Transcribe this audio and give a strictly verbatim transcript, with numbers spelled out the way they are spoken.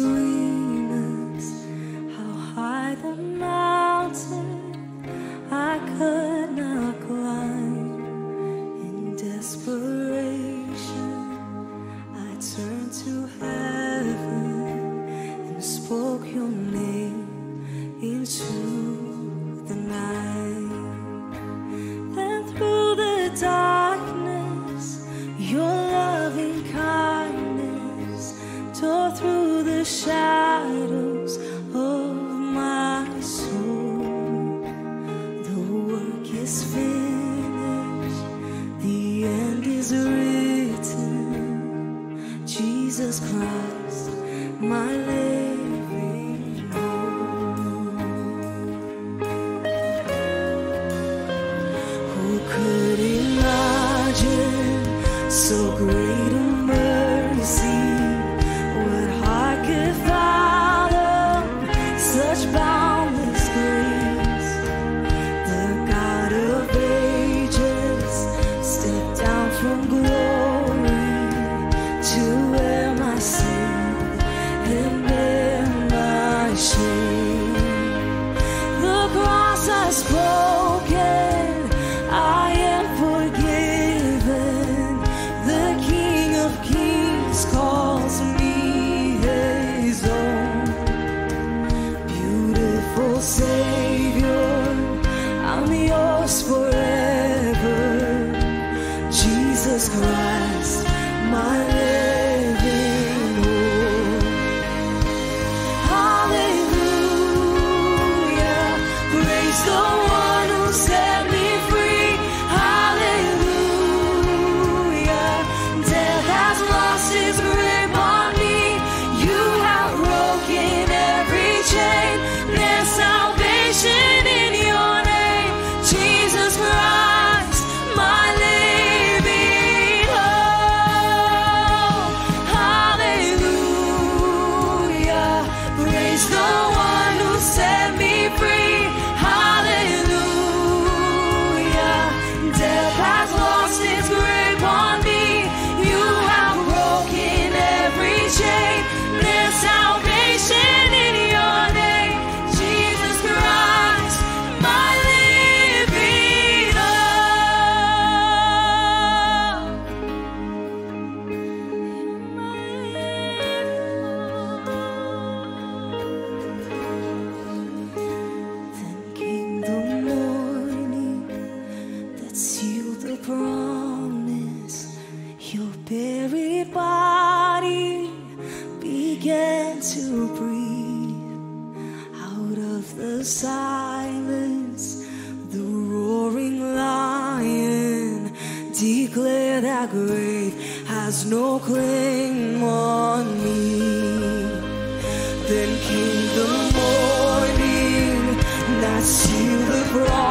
between us. How high the mountain I could not climb. In desperation, I turned to heaven and spoke your name into the night. Then through the darkness, your loving kindness tore through the shadows of my soul. The work is finished, the end is written. Jesus Christ, my living hope. Who could imagine so great a mercy? What heart could fathom such boundless grace? The God of ages stepped down from glory to wear my sin and bear my shame. The cross has spoken, I am forgiven. The King of Kings calls me his own. Beautiful Savior, I'm yours forever. Jesus Christ, my living hope. Hallelujah, praise the one who set me free. Hallelujah, death has lost its grip on me. You have broken every chain. There's salvation in your name, Jesus Christ, my living hope. Hallelujah, praise the one who set me free. Hallelujah, death has lost its grip on me. You have broken every chain. There's salvation in your name, Jesus Christ, my living hope. Then came the morning that sealed the promise. Your buried body began to breathe. Out of the silence, the roaring lion declared that grave has no claim on me. Then came the morning that sealed the promise.